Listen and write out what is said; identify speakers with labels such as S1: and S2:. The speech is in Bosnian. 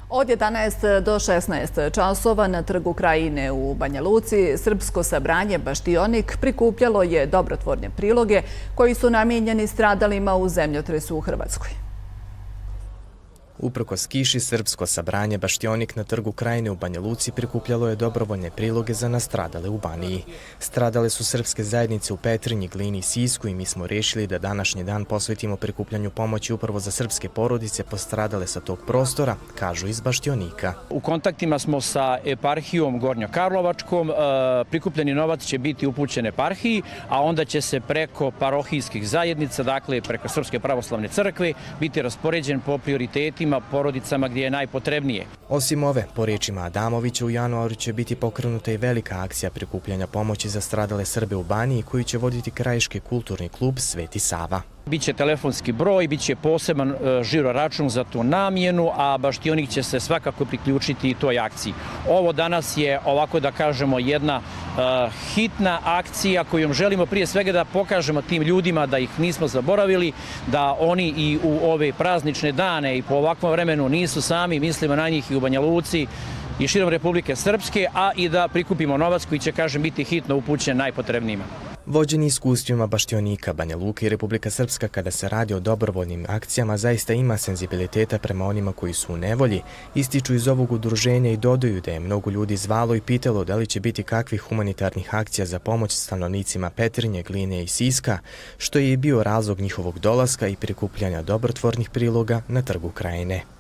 S1: Od 11 do 16 časova na Trgu Krajine u Banja Luci srpsko sabranje Baštionik prikupljalo je dobrotvorne priloge koji su namijenjeni stradalima u zemljotresu u Hrvatskoj.
S2: Uprkos kiši, srpsko sabranje Baštionik na Trgu Krajine u Banja Luci prikupljalo je dobrovoljne priloge za nastradale u Baniji. Stradale su srpske zajednice u Petrinji, Glini i Sisku i mi smo rešili da današnji dan posvetimo prikupljanju pomoći upravo za srpske porodice postradale sa tog prostora, kažu iz Baštionika.
S3: U kontaktima smo sa eparhijom Gornjokarlovačkom. Prikupljeni novac će biti upućen eparhiji, a onda će se preko parohijskih zajednica, dakle preko Srpske pravoslavne crkve, biti raspoređen po prioritetima porodicama gdje je najpotrebnije.
S2: Osim ove, po rečima Adamovića, u januaru će biti pokrenuta i velika akcija prikupljanja pomoći za stradale Srbe u Baniji koju će voditi Krajiški kulturni klub Sveti Sava.
S3: Biće telefonski broj, biće poseban žiro račun za tu namjenu, a Baštionik će se svakako priključiti i toj akciji. Ovo danas je, ovako da kažemo, jedna hitna akcija kojom želimo prije svega da pokažemo tim ljudima da ih nismo zaboravili, da oni i u ove praznične dane i po ovakvom vremenu nisu sami, mislimo na njih i u Banja Luci i širom Republike Srpske, a i da prikupimo novac koji će, kažem, biti hitno upućen najpotrebnijima.
S2: Vođeni iskustvima Baštionika, Banja Luka i Republika Srpska kada se radi o dobrovoljnim akcijama zaista ima senzibiliteta prema onima koji su u nevolji, ističu iz ovog udruženja i dodaju da je mnogo ljudi zvalo i pitalo da li će biti kakvih humanitarnih akcija za pomoć stanovnicima Petrinje, Gline i Siska, što je i bio razlog njihovog dolaska i prikupljanja dobrotvornih priloga na Trgu Krajine.